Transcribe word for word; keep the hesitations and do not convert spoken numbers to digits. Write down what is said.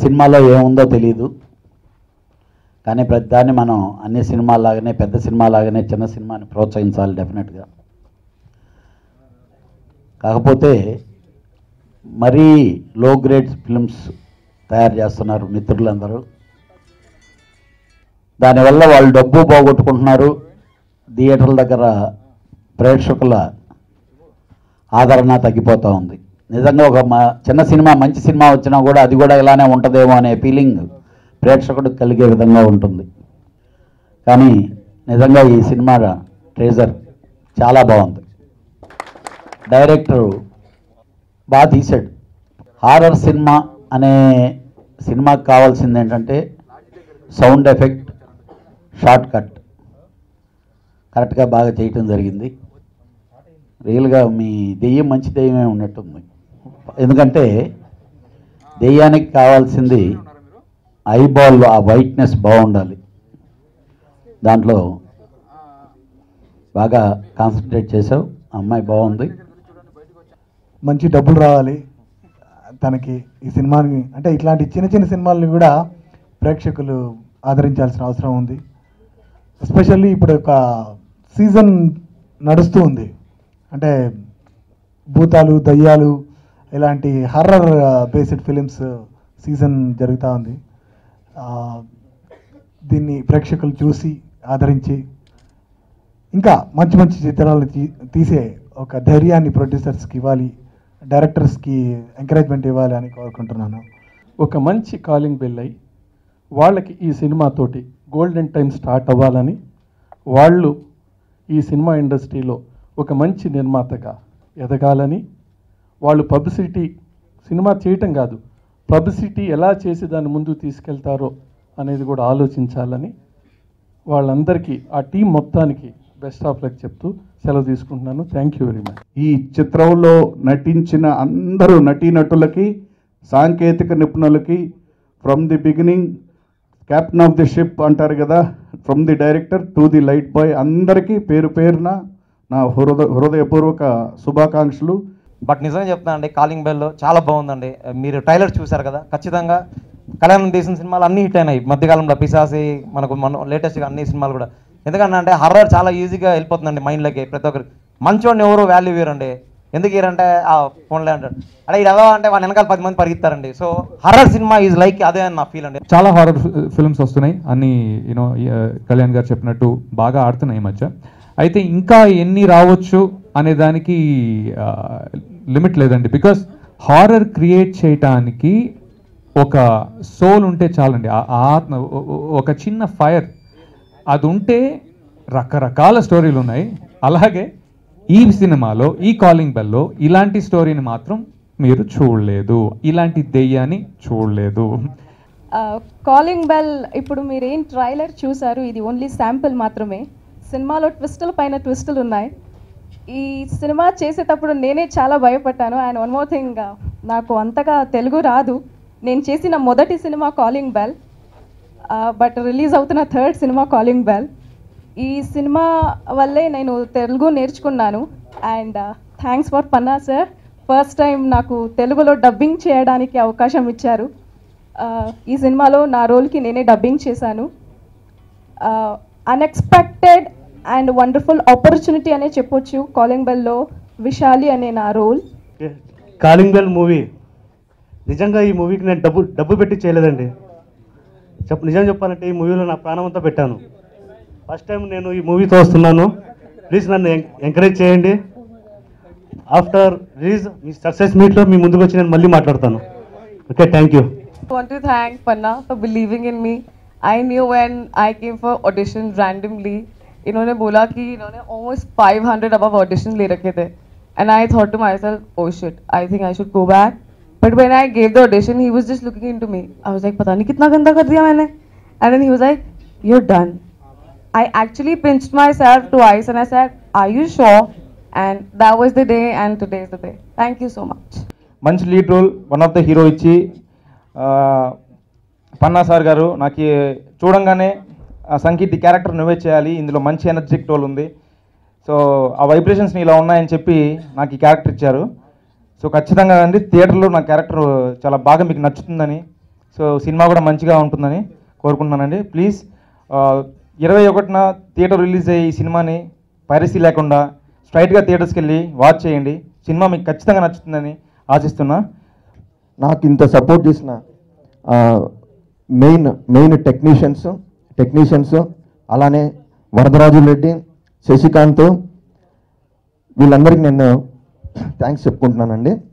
సినిమాలో ఏముందో తెలియదు, కానీ ప్రతి దాన్ని మనం అన్ని సినిమాలాగానే పెద్ద సినిమాలాగానే చిన్న సినిమాని ప్రోత్సహించాలి డెఫినెట్గా. కాకపోతే మరీ లో గ్రేడ్ ఫిల్మ్స్ తయారు చేస్తున్నారు మిత్రులందరూ. దానివల్ల వాళ్ళు డబ్బు పోగొట్టుకుంటున్నారు, థియేటర్ల దగ్గర ప్రేక్షకుల ఆదరణ తగ్గిపోతూ ఉంది. నిజంగా ఒక చిన్న సినిమా మంచి సినిమా వచ్చినా కూడా అది కూడా ఇలానే ఉంటుందేమో అనే ఫీలింగ్ ప్రేక్షకుడికి కలిగే విధంగా ఉంటుంది. కానీ నిజంగా ఈ సినిమా ట్రేజర్ చాలా బాగుంది. డైరెక్టరు బాగా తీశాడు. హారర్ సినిమా అనే సినిమాకి కావాల్సింది ఏంటంటే సౌండ్ ఎఫెక్ట్, షార్ట్ కట్ కరెక్ట్గా బాగా చేయటం జరిగింది. రియల్గా మీ దెయ్యం మంచి దెయ్యమే ఉన్నట్టుంది. ఎందుకంటే దెయ్యానికి కావాల్సింది ఐబాల్, ఆ వైట్నెస్ బాగుండాలి. దాంట్లో బాగా కాన్సన్ట్రేట్ చేసావు. అమ్మాయి బాగుంది. మంచి డబ్బులు రావాలి తనకి ఈ సినిమాని. అంటే ఇట్లాంటి చిన్న చిన్న సినిమాలని కూడా ప్రేక్షకులు ఆదరించాల్సిన అవసరం ఉంది. ఎస్పెషల్లీ ఇప్పుడు ఒక సీజన్ నడుస్తూ ఉంది. అంటే భూతాలు, దయ్యాలు ఇలాంటి హర్రర్ బేస్డ్ ఫిలిమ్స్ సీజన్ జరుగుతూ ఉంది. దీన్ని ప్రేక్షకులు చూసి ఆదరించి ఇంకా మంచి మంచి చిత్రాలు తీ తీసే ఒక ధైర్యాన్ని ప్రొడ్యూసర్స్కి ఇవ్వాలి, డైరెక్టర్స్కి ఎంకరేజ్మెంట్ ఇవ్వాలి అని కోరుకుంటున్నాను. ఒక మంచి కాలింగ్ బెల్ అయి వాళ్ళకి ఈ సినిమాతోటి గోల్డెన్ టైం స్టార్ట్ అవ్వాలని, వాళ్ళు ఈ సినిమా ఇండస్ట్రీలో ఒక మంచి నిర్మాతగా ఎదగాలని, వాళ్ళు పబ్లిసిటీ సినిమా చేయటం కాదు, పబ్లిసిటీ ఎలా చేసి దాన్ని ముందుకు తీసుకెళ్తారో అనేది కూడా ఆలోచించాలని వాళ్ళందరికీ, ఆ టీం మొత్తానికి బెస్ట్ ఆఫ్ లక్ చెప్తూ సెలవు తీసుకుంటున్నాను. Thank you very much. ఈ చిత్రంలో నటించిన అందరూ నటీనటులకి, సాంకేతిక నిపుణులకి, from the beginning captain of the ship అంటారు కదా, from the director to the light boy, అందరికీ పేరు పేరున నా హృదయ హృదయపూర్వక శుభాకాంక్షలు. బట్ నిజంగా చెప్తాను అండి, కాలింగ్ బెల్ చాలా బాగుందండి. మీరు ట్రైలర్ చూశారు కదా, ఖచ్చితంగా కళ్యాణం తీసిన సినిమాలు అన్నీ హిట్ అయినాయి మధ్యకాలంలో. పిశాసి మనకు మన లేటెస్ట్గా అన్ని సినిమాలు కూడా. ఎందుకంటే అంటే హర్రర్ చాలా ఈజీగా వెళ్ళిపోతుందండి మైండ్లోకి. ప్రతి ఒక్కరికి మంచోడిని ఎవరు వాల్యూ వేరండి. ఎందుకు ఇయరంటే ఆ ఫోన్లే అంటాడు, అంటే ఇది ఎలా అంటే వాళ్ళ వెనకాల పది మంది పరిగెత్తారండి. So horror cinema is like అదే అని నా ఫీల్ అండి. చాలా హారర్ ఫిల్మ్స్ వస్తున్నాయి అన్ని, యూనో కళ్యాణ్ గారు చెప్పినట్టు బాగా ఆడుతున్నాయి ఈ మధ్య. అయితే ఇంకా ఎన్ని రావచ్చు అనే దానికి లిమిట్ లేదండి. బికాస్ హారర్ క్రియేట్ చేయటానికి ఒక సోల్ ఉంటే చాలండి, ఆత్మ, ఒక చిన్న ఫైర్ అది ఉంటే రకరకాల స్టోరీలు ఉన్నాయి. అలాగే ఈ సినిమాలో, ఈ కాలింగ్ బెల్లో ఇలాంటి స్టోరీని మాత్రం మీరు చూడలేదు, ఇలాంటి దెయ్యాన్ని చూడలేదు. కాలింగ్ బెల్ ఇప్పుడు మీరేం ట్రైలర్ చూసారు, ఇది ఓన్లీ శాంపుల్ మాత్రమే. సినిమాలో ట్విస్టుల పైన ట్విస్టులు ఉన్నాయి. ఈ సినిమా చేసేటప్పుడు నేనే చాలా భయపడ్డాను. అండ్ వన్ మోర్ థింగ్, నాకు అంతగా తెలుగు రాదు. నేను చేసిన మొదటి cinema calling bell, but release అవుతున్న థర్డ్ సినిమా కాలింగ్ బెల్. ఈ సినిమా వల్లే నేను తెలుగు నేర్చుకున్నాను. And thanks for Panna sir, first time నాకు తెలుగులో డబ్బింగ్ చేయడానికి అవకాశం ఇచ్చారు. ఈ సినిమాలో నా రోల్కి నేనే డబ్బింగ్ చేశాను. అన్ఎక్స్పెక్టెడ్ అండ్ వండర్ఫుల్ ఆపర్చునిటీ అనే చెప్పొచ్చు కాలింగ్ బెల్లో విశాలి అనే నా రోల్. కాలింగ్ బెల్ మూవీ నిజంగా ఈ మూవీకి నేను డబ్బు డబ్బు పెట్టి చేయలేదండి. చెప్ప నిజం చెప్పాలంటే ఈ మూవీలో నా ప్రాణం అంతా పెట్టాను. ఫస్ట్ టైం నేను ఈ మూవీతో వస్తున్నాను. ప్లీజ్ నన్ను ఎంకరేజ్ చేయండి. ఆఫ్టర్ రిలీజ్ మీ సక్సెస్ మీట్లో మీ ముందుకు వచ్చి నేను మళ్ళీ మాట్లాడతాను. Okay, thank you. I want to thank Panna for believing in me. I knew when I came for audition randomly, इन्होंने बोला कि इन्होंने almost five hundred above auditions ले रखे थे, and I thought to myself, oh shit, I think I should go back. But when I gave the audition, he was just looking into me. I was like, पता नहीं कितना गंदा कर दिया मैंने. And then he was like, you're done. I actually pinched myself twice and I said, are you sure? And that was the day, and today is the day. Thank you so much. మంచి lead role, one of the hero ఇచ్చి Panna sir గారు నాకు చూడంగానే sangeet character నువ్వే చేయాలి, ఇందులో మంచి energetic role ఉంది, సో ఆ వైబ్రేషన్స్ని ఇలా ఉన్నాయని చెప్పి నాకు ఈ క్యారెక్టర్ ఇచ్చారు. సో ఖచ్చితంగా అండి థియేటర్లో నా క్యారెక్టర్ చాలా బాగా మీకు నచ్చుతుందని, సో సినిమా కూడా మంచిగా ఉంటుందని కోరుకుంటున్నానండి. ప్లీజ్ ఇరవై ఒకటిన థియేటర్ రిలీజ్ అయ్యే ఈ సినిమాని పైరసీ లేకుండా స్ట్రైట్గా థియేటర్స్కి వెళ్ళి వాచ్ చేయండి. సినిమా మీకు ఖచ్చితంగా నచ్చుతుందని ఆశిస్తున్నా. నాకు ఇంత సపోర్ట్ చేసిన మెయిన్ మెయిన్ టెక్నీషియన్స్ టెక్నీషియన్స్ అలానే వరదరాజు రెడ్డి, శశికాంత్, వీళ్ళందరికీ నేను థ్యాంక్స్ చెప్పుకుంటున్నానండి.